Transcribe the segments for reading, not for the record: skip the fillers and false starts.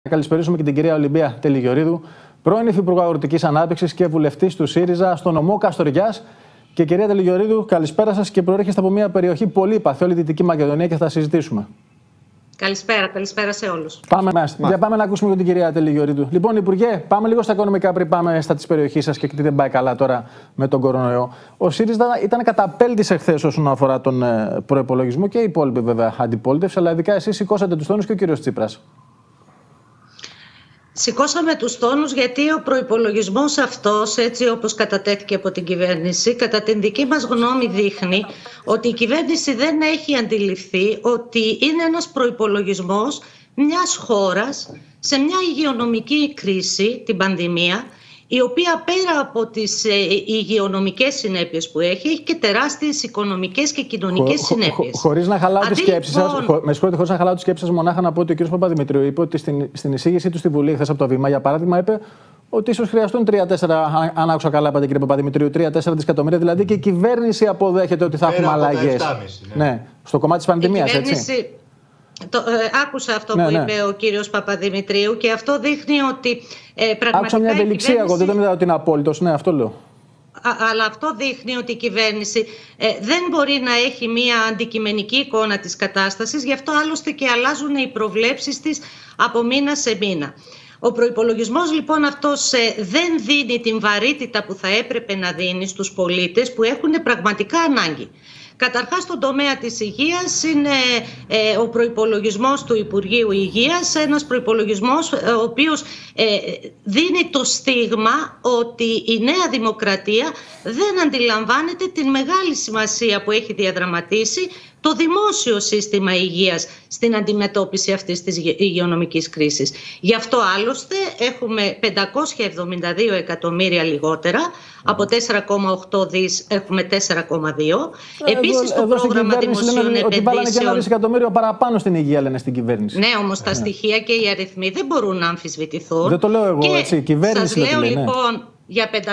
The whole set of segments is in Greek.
Καλησπερίσουμε και την κυρία Ολυμπία Τελιγιορίδου, πρώην Υφυπουργό Αγροτικής Ανάπτυξης και βουλευτής του ΣΥΡΙΖΑ στο νομό Καστοριάς. Και κυρία Τελιγιορίδου, καλησπέρα σας και προέρχεστε από μια περιοχή πολύ παθή, όλη τη Δυτική Μακεδονία, και θα συζητήσουμε. Καλησπέρα σε όλους. Πάμε να ακούσουμε την κυρία Τελιγιορίδου. Λοιπόν, Υπουργέ, πάμε λίγο στα οικονομικά πριν πάμε στα της περιοχής σας και τι δεν πάει καλά τώρα με τον κορονοϊό. Ο ΣΥΡΙΖΑ ήταν καταπέλτης εχθές όσον αφορά τον προϋπολογισμό και οι υπόλοιποι βέβαια αντιπολίτευση, αλλά ειδικά εσείς σηκώσατε τους τόνους και ο κύριος Τσίπρας. Σηκώσαμε τους τόνους γιατί ο προϋπολογισμός αυτός, έτσι όπως κατατέθηκε από την κυβέρνηση, κατά την δική μας γνώμη δείχνει ότι η κυβέρνηση δεν έχει αντιληφθεί ότι είναι ένας προϋπολογισμός μιας χώρας σε μια υγειονομική κρίση, την πανδημία, η οποία πέρα από τις υγειονομικές συνέπειες που έχει και τεράστιες οικονομικές και κοινωνικές συνέπειες. Χωρίς να χαλάω τις σκέψεις σας, με συγχωρείτε, χωρίς να χαλάω τις σκέψεις σας, μονάχα να πω ότι ο κ. Παπαδημητρίου είπε ότι στην εισήγησή του στη Βουλή, χθες από το Βήμα, για παράδειγμα, είπε ότι ίσως χρειαστούν 3-4, αν άκουσα καλά, είπατε κύριε Παπαδημητρίου, 3-4 δισεκατομμύρια. Δηλαδή και η κυβέρνηση αποδέχεται ότι θα έχουμε αλλαγές. Ναι, στο κομμάτι της πανδημίας, έτσι. Άκουσα αυτό που είπε ο κύριος Παπαδημητρίου και αυτό δείχνει ότι πραγματικά. Άκουσα μια ευελιξία, εγώ δεν είδα ότι είναι απόλυτος. Ναι, αυτό λέω. Αλλά αυτό δείχνει ότι η κυβέρνηση δεν μπορεί να έχει μια αντικειμενική εικόνα της κατάστασης, γι' αυτό άλλωστε και αλλάζουν οι προβλέψεις της από μήνα σε μήνα. Ο προϋπολογισμός λοιπόν αυτός δεν δίνει την βαρύτητα που θα έπρεπε να δίνει στους πολίτες που έχουν πραγματικά ανάγκη. Καταρχάς, στον τομέα της υγείας είναι ο προϋπολογισμός του Υπουργείου Υγείας, ένας προϋπολογισμός ο οποίος δίνει το στίγμα ότι η Νέα Δημοκρατία δεν αντιλαμβάνεται την μεγάλη σημασία που έχει διαδραματίσει το δημόσιο σύστημα υγείας στην αντιμετώπιση αυτής της υγειονομικής κρίσης. Γι' αυτό άλλωστε έχουμε 572 εκατομμύρια λιγότερα, από 4,8 δις έχουμε 4,2. Επίσης το πρόγραμμα δημοσίων επενδύσεων... Ότι βάλανε και 1 δισεκατομμύριο παραπάνω στην υγεία, λένε στην κυβέρνηση. Ναι, όμως τα στοιχεία και οι αριθμοί δεν μπορούν να αμφισβητηθούν. Δεν το λέω εγώ, έτσι, η κυβέρνηση σας λέω λοιπόν για 572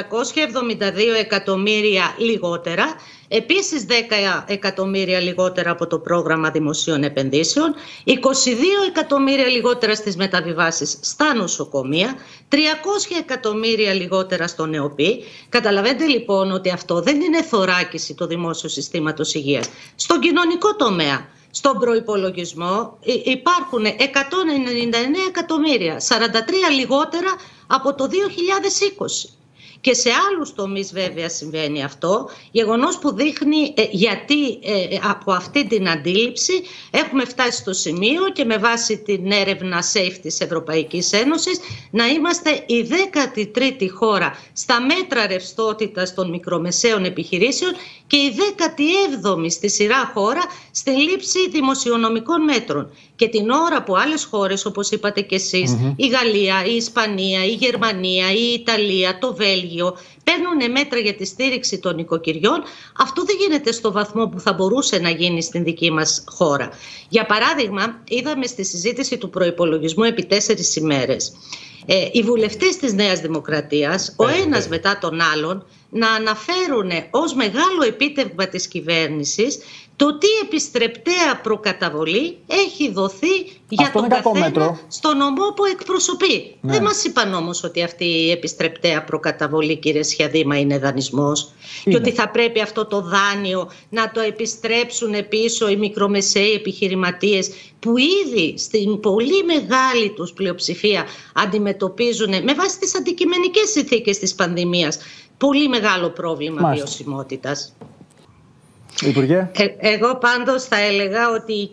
εκατομμύρια λιγότερα, επίσης 10 εκατομμύρια λιγότερα από το πρόγραμμα δημοσίων επενδύσεων, 22 εκατομμύρια λιγότερα στις μεταβιβάσεις στα νοσοκομεία, 300 εκατομμύρια λιγότερα στο ΝΕΟΠΗ. Καταλαβαίνετε λοιπόν ότι αυτό δεν είναι θωράκιση του δημόσιου συστήματος υγείας. Στον κοινωνικό τομέα, στον προϋπολογισμό υπάρχουν 199 εκατομμύρια, 43 λιγότερα από το 2020. Και σε άλλους τομείς βέβαια συμβαίνει αυτό, γεγονός που δείχνει γιατί από αυτή την αντίληψη έχουμε φτάσει στο σημείο και με βάση την έρευνα SAFE της Ευρωπαϊκής Ένωσης να είμαστε η 13η χώρα στα μέτρα ρευστότητας των μικρομεσαίων επιχειρήσεων και η 17η στη σειρά χώρα στη λήψη δημοσιονομικών μέτρων. Και την ώρα που άλλες χώρες, όπως είπατε και εσείς, η Γαλλία, η Ισπανία, η Γερμανία, η Ιταλία, το Βέλγιο, παίρνουν μέτρα για τη στήριξη των οικοκυριών, αυτό δεν γίνεται στο βαθμό που θα μπορούσε να γίνει στην δική μας χώρα. Για παράδειγμα, είδαμε στη συζήτηση του προϋπολογισμού επί 4 ημέρες οι βουλευτές της Νέας Δημοκρατίας, ο ένας μετά τον άλλον, να αναφέρουν ως μεγάλο επίτευγμα της κυβέρνησης το τι επιστρεπτέα προκαταβολή έχει δοθεί για τον καθένα στο νομό που εκπροσωπεί. Ναι. Δεν μας είπαν όμως ότι αυτή η επιστρεπτέα προκαταβολή, κύριε Σιαδήμα, είναι δανεισμός και ότι θα πρέπει αυτό το δάνειο να το επιστρέψουν πίσω οι μικρομεσαίοι επιχειρηματίες που ήδη στην πολύ μεγάλη τους πλειοψηφία αντιμετωπίζουν με βάση τις αντικειμενικές συνθήκες της πανδημίας πολύ μεγάλο πρόβλημα βιωσιμότητας. Υπουργέ. Εγώ πάντως θα έλεγα ότι η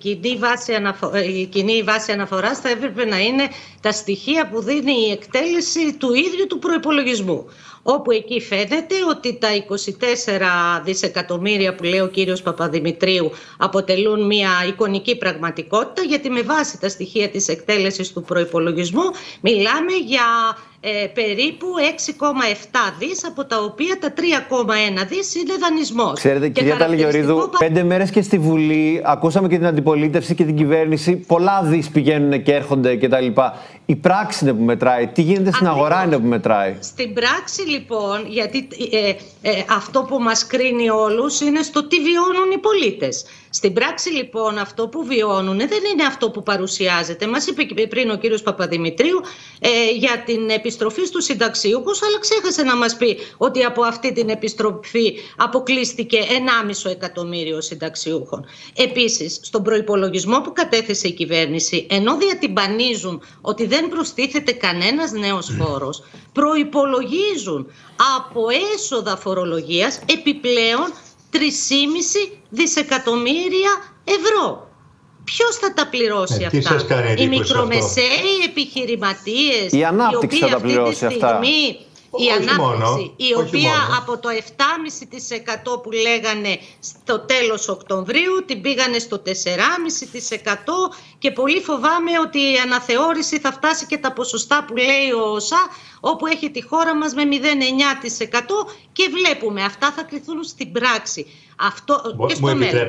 κοινή βάση αναφοράς θα έπρεπε να είναι τα στοιχεία που δίνει η εκτέλεση του ίδιου του προϋπολογισμού. Όπου εκεί φαίνεται ότι τα 24 δισεκατομμύρια που λέει ο κύριος Παπαδημητρίου αποτελούν μια εικονική πραγματικότητα, γιατί με βάση τα στοιχεία της εκτέλεσης του προϋπολογισμού μιλάμε για περίπου 6,7 δις, από τα οποία τα 3,1 δις είναι δανεισμός. Ξέρετε, κυρία Τελιγιορίδου, 5 μέρες και στη Βουλή ακούσαμε και την αντιπολίτευση και την κυβέρνηση. Πολλά δις πηγαίνουν και έρχονται κτλ. Η πράξη είναι που μετράει. Τι γίνεται στην αγορά είναι που μετράει. Στην πράξη λοιπόν, γιατί αυτό που μας κρίνει όλους είναι στο τι βιώνουν οι πολίτες. Στην πράξη λοιπόν αυτό που βιώνουν δεν είναι αυτό που παρουσιάζεται. Μας είπε πριν ο κύριος Παπαδημητρίου για την επιστροφή στους συνταξιούχους, αλλά ξέχασε να μας πει ότι από αυτή την επιστροφή αποκλείστηκε 1,5 εκατομμύριο συνταξιούχων. Επίσης, στον προϋπολογισμό που κατέθεσε η κυβέρνηση, ενώ διατυμπανίζουν ότι δεν προστίθεται κανένας νέος φόρος, προϋπολογίζουν από έσοδα φορολογίας επιπλέον 3,5 δισεκατομμύρια ευρώ. Ποιος θα τα πληρώσει αυτά? Οι μικρομεσαίοι επιχειρηματίες, η ανάπτυξη θα τα πληρώσει αυτά. Η ανάπτυξη, η οποία από το 7,5% που λέγανε στο τέλος Οκτωβρίου την πήγανε στο 4,5% και πολύ φοβάμαι ότι η αναθεώρηση θα φτάσει και τα ποσοστά που λέει ο ΩΣΑ, όπου έχει τη χώρα μας με 0,9% και βλέπουμε αυτά θα κρυθούν στην πράξη. Αυτό και στο μέλλον.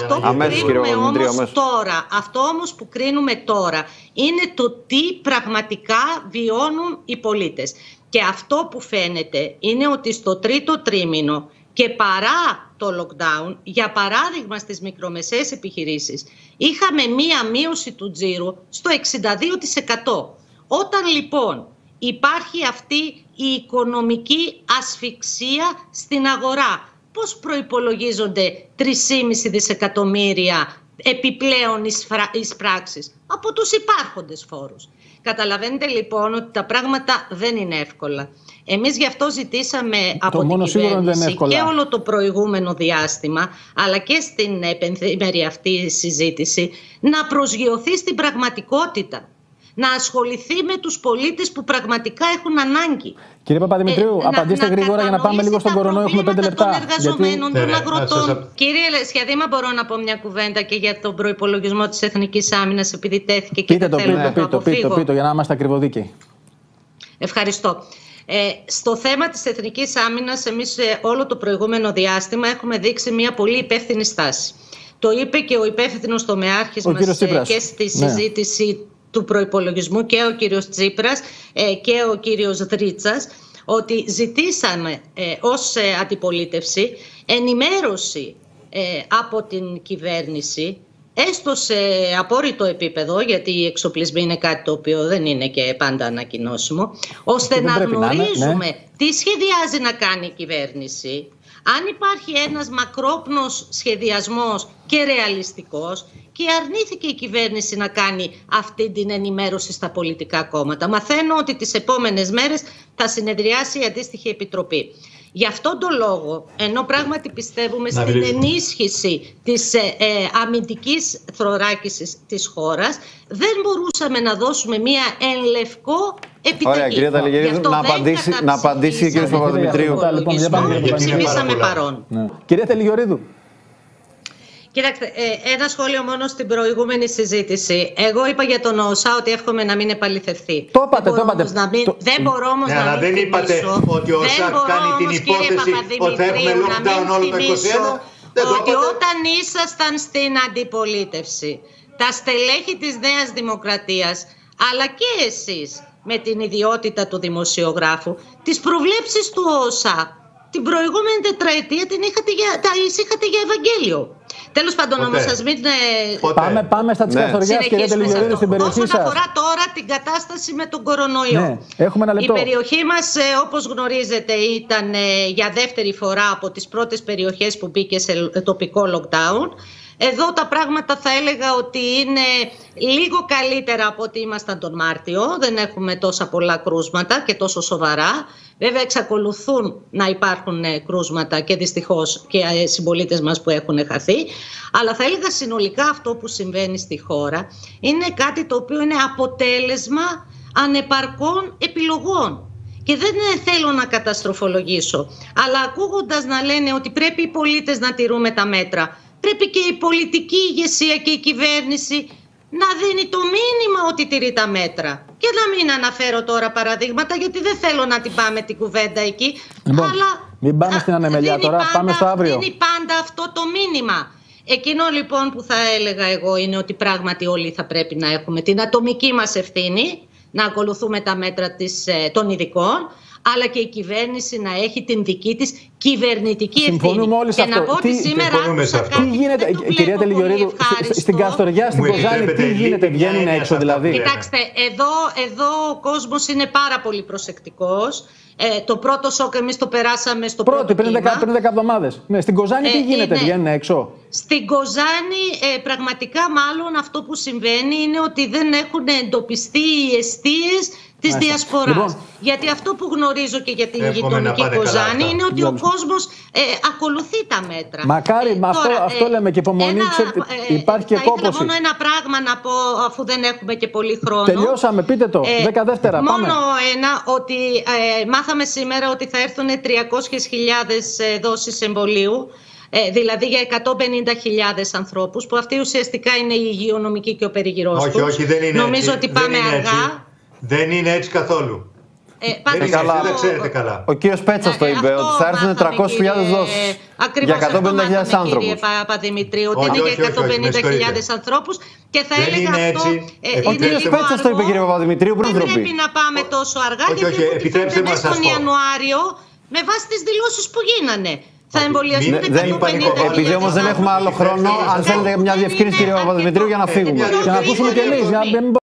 Αυτό όμως που κρίνουμε τώρα είναι το τι πραγματικά βιώνουν οι πολίτες. Και αυτό που φαίνεται είναι ότι στο τρίτο τρίμηνο και παρά το lockdown, για παράδειγμα στις μικρομεσαίες επιχειρήσεις, είχαμε μία μείωση του τζίρου στο 62%. Όταν λοιπόν υπάρχει αυτή η οικονομική ασφυξία στην αγορά, πώς προϋπολογίζονται 3,5 δισεκατομμύρια επιπλέον εισπράξεις? Από τους υπάρχοντες φόρους. Καταλαβαίνετε λοιπόν ότι τα πράγματα δεν είναι εύκολα. Εμείς γι' αυτό ζητήσαμε από την κυβέρνηση και όλο το προηγούμενο διάστημα, αλλά και στην επενθήμερη αυτή συζήτηση, να προσγειωθεί στην πραγματικότητα. Να ασχοληθεί με τους πολίτες που πραγματικά έχουν ανάγκη. Κύριε Παπαδημητρίου, απαντήστε γρήγορα για να πάμε λίγο στον κορονοϊό. Έχουμε 5 λεπτά. Των εργαζομένων, των αγροτών. Κύριε Σχιαδήμα, μπορώ να πω μια κουβέντα και για τον προϋπολογισμό της Εθνικής Άμυνας, επειδή τέθηκε και δεν θέλω να το αποφύγω. Πείτε, για να είμαστε ακριβοδίκαιοι. Ευχαριστώ. Στο θέμα της Εθνικής Άμυνας, εμείς όλο το προηγούμενο διάστημα έχουμε δείξει μια πολύ υπεύθυνη στάση. Το είπε και ο υπεύθυνος τομεάρχης μας και στη συζήτηση του προϋπολογισμού, και ο κύριος Τσίπρας και ο κύριος Δρίτσας, ότι ζητήσαμε ως αντιπολίτευση ενημέρωση από την κυβέρνηση, έστω σε απόρριτο επίπεδο, γιατί οι εξοπλισμοί είναι κάτι το οποίο δεν είναι και πάντα ανακοινώσιμο, ώστε να γνωρίζουμε τι σχεδιάζει να κάνει η κυβέρνηση, αν υπάρχει ένας μακρόπνος σχεδιασμός και ρεαλιστικός, και αρνήθηκε η κυβέρνηση να κάνει αυτή την ενημέρωση στα πολιτικά κόμματα. Μαθαίνω ότι τις επόμενες μέρες θα συνεδριάσει η αντίστοιχη επιτροπή. Γι' αυτόν τον λόγο, ενώ πράγματι πιστεύουμε στην ενίσχυση της αμυντικής θωράκισης της χώρας, δεν μπορούσαμε να δώσουμε μία εν λευκό επιταγή. Ωραία, κυρία Ταλιγερίδου, να απαντήσει ο κύριος Παπαδημητρίου. Ψηφίσαμε παρόν. Κυρία Ταλιγερίδου. Κοιτάξτε, ένα σχόλιο μόνο στην προηγούμενη συζήτηση. Εγώ είπα για τον ΩΣΑ ότι εύχομαι να μην επαληθευτεί. Το είπατε. Δεν μπορώ όμως να μην δεν είπατε ότι ο ΩΣΑ κάνει την υπόθεση ότι θα έχουμε lockdown όλο το 2021. Ότι όταν ήσασταν στην αντιπολίτευση, τα στελέχη της Νέας Δημοκρατίας, αλλά και εσείς με την ιδιότητα του δημοσιογράφου, τις προβλέψεις του ΩΣΑ την προηγούμενη τετραετία τα είχατε για Ευαγγέλιο. Τέλος πάντων, όμως, σας μην... Πάμε στα της Καθοριάς, κυρία Ταλιγερίδου, στην περιοχή σας. Όσον αφορά τώρα την κατάσταση με τον κορονοϊό. Ναι, έχουμε ένα λεπτό. Η περιοχή μας, όπως γνωρίζετε, ήταν για δεύτερη φορά από τις πρώτες περιοχές που μπήκε σε τοπικό lockdown. Εδώ τα πράγματα θα έλεγα ότι είναι λίγο καλύτερα από ότι ήμασταν τον Μάρτιο. Δεν έχουμε τόσα πολλά κρούσματα και τόσο σοβαρά. Βέβαια εξακολουθούν να υπάρχουν κρούσματα και δυστυχώς και συμπολίτες μας που έχουν χαθεί. Αλλά θα έλεγα συνολικά αυτό που συμβαίνει στη χώρα είναι κάτι το οποίο είναι αποτέλεσμα ανεπαρκών επιλογών. Και δεν θέλω να καταστροφολογήσω, αλλά ακούγοντας να λένε ότι πρέπει οι πολίτες να τηρούμε τα μέτρα, πρέπει και η πολιτική ηγεσία και η κυβέρνηση να δίνει το μήνυμα ότι τηρεί τα μέτρα. Και να μην αναφέρω τώρα παραδείγματα, γιατί δεν θέλω να την πάμε την κουβέντα εκεί. Λοιπόν, αλλά μην πάμε στην ανεμελιά τώρα, πάμε στο αύριο. Δίνει πάντα αυτό το μήνυμα. Εκείνο λοιπόν που θα έλεγα εγώ είναι ότι πράγματι όλοι θα πρέπει να έχουμε την ατομική μας ευθύνη, να ακολουθούμε τα μέτρα των ειδικών, αλλά και η κυβέρνηση να έχει την δική της κυβερνητική ευθύνη. Συμφωνούμε όλοι σε αυτό. Και να πω ότι σήμερα άκουσα κάτι. Τι γίνεται, κυρία Τελιγιορίδου, στην Καστοριά, στην Κοζάνη, τι γίνεται, βγαίνουν έξω δηλαδή? Κοιτάξτε, εδώ ο κόσμος είναι πάρα πολύ προσεκτικός. Το πρώτο σοκ εμείς το περάσαμε στο πρώτο πριν 10 εβδομάδες. Ναι, στην Κοζάνη τι γίνεται, βγαίνουν έξω? Στην Κοζάνη πραγματικά μάλλον αυτό που συμβαίνει είναι ότι δεν έχουν εντοπιστεί οι εστίες της διασποράς. Λοιπόν, γιατί αυτό που γνωρίζω και για την γειτονική Κοζάνη είναι ότι ο κόσμος ακολουθεί τα μέτρα. Μακάρι, αυτό λέμε και υπομονή, υπάρχει και κόπωση. Θα ήθελα μόνο ένα πράγμα να πω, αφού δεν έχουμε και πολύ χρόνο. Τελειώσαμε, πείτε το, 10 δεύτερα, πάμε. Μόνο ένα, ότι μάθαμε σήμερα ότι θα έρθουν 300.000 δόσεις εμβολίου. Δηλαδή για 150.000 ανθρώπους, που αυτοί ουσιαστικά είναι η υγειονομική και ο περιγυρός τους. Όχι, δεν είναι. Νομίζω ότι πάμε αργά. Δεν είναι έτσι καθόλου. Δεν ξέρετε καλά. Ο κύριος Πέτσας το είπε, ότι θα έρθουν 300.000 δόσεις για 150.000 άνθρωπους. Κύριε Παπαδημητρίου, ότι είναι για 150.000 ανθρώπους. Και θα έλεγα αυτό. Ο κύριος Πέτσας το είπε, κύριε Παπαδημητρίου, δεν πρέπει να πάμε τόσο αργά, γιατί επιτρέψτε μας τον Ιανουάριο, με βάση τις δηλώσεις που γίνανε, θα εμβολιαστούν 150.000. Επειδή όμως δεν έχουμε άλλο χρόνο, αν θέλετε μια διευκρίνηση, κύριε Παπαδημητρίου, για να φύγουμε. Και να ακούσουμε κι εμείς.